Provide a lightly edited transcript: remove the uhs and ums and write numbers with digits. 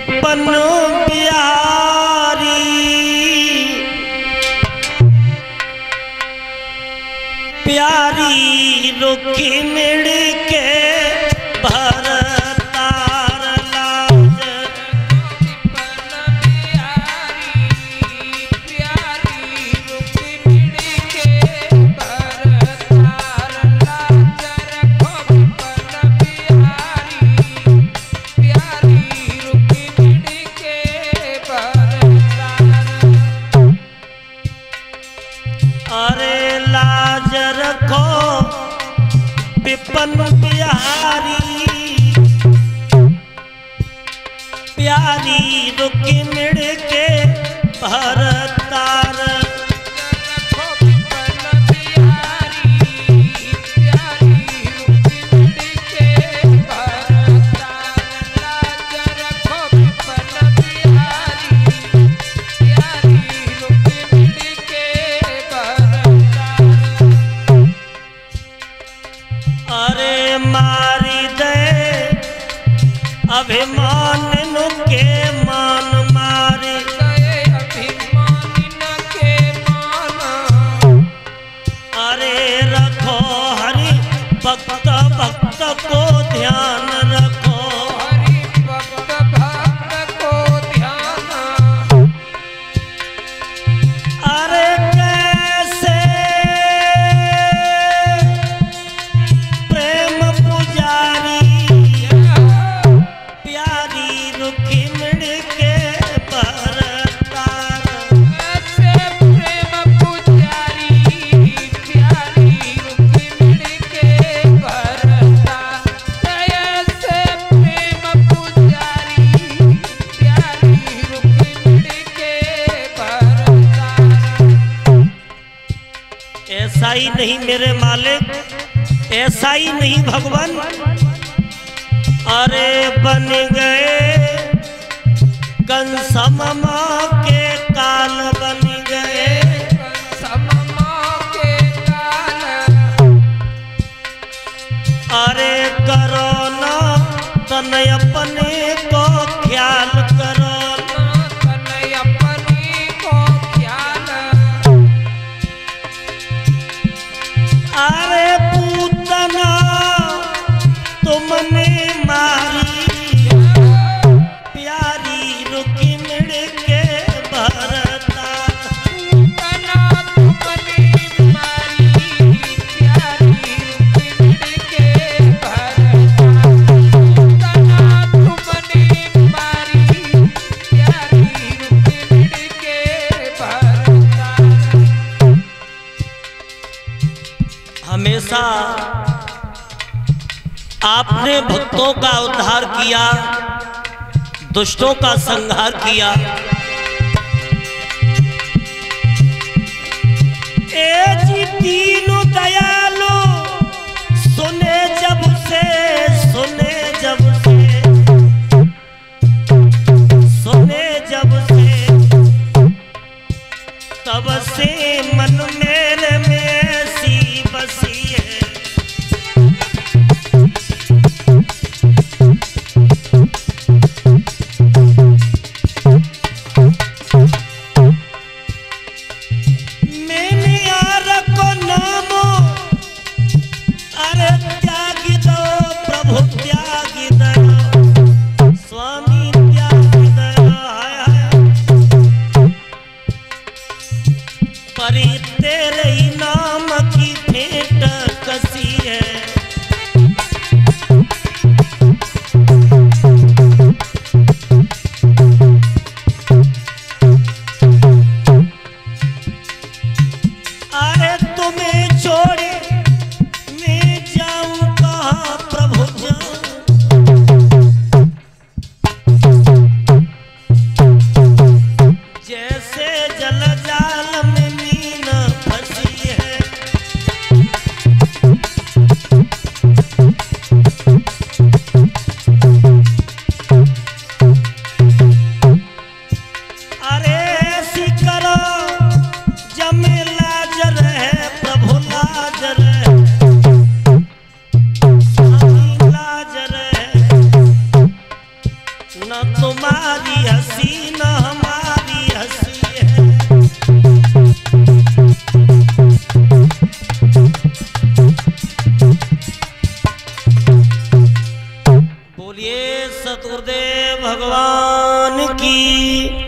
Weapon Bihari प्यारी रुखी मिड़ के भरतार लाज प्यारी रुखी मिड़ के भरतार लाज रखो विपन बिहारी प्यारी रुखी मिड़ के भरतार। अरे लाज रखो विपन बिहारी प्यारी रुखी मिड़ के भरतार रखो विपन बिहारी प्यारी रुखी मिड़ के भरतार लाज रखो विपन बिहारी प्यारी रुखी मिड़ के भरतार। अरे मारी दे अभिमान के मान मारे गए अभिमानी न के माना अरे रखो हरि भक्त भक्त को ध्यान रखो हरि भक्त भक्त को ध्यान। अरे कैसे प्रेम पुजारी प्यारी रुखी मिड़ के भरतार ऐसे प्रेम पुजारी प्यारी रुखी मिड़ के भरतार। ऐसे प्रेम पुजारी प्यारी रुखी मिड़ के भरतार। ऐसा ही नहीं मेरे मालिक ऐसा ही नहीं भगवान अरे बन गए कंसमा के काल बन गए समा के काल अरे करो ना तन अपने को ख्याल करो तन अपनी को ख्याल। अरे पूतना तुमने मारी प्यारी रुखी मिड़ के भरतार तना तुमने मारी प्यारी रुखी मिड़ के भरतार। तना तुमने मारी प्यारी रुखी मिड़ के भरतार। हमेशा आपने भक्तों का उद्धार किया दुष्टों का संहार किया ए जी दीनु दयालु सुने जब से सुने जब से सुने जब से तब से मन मेरे में ऐसी बसी है मैंने यार को नामो बोलिए सतगुरुदेव भगवान की।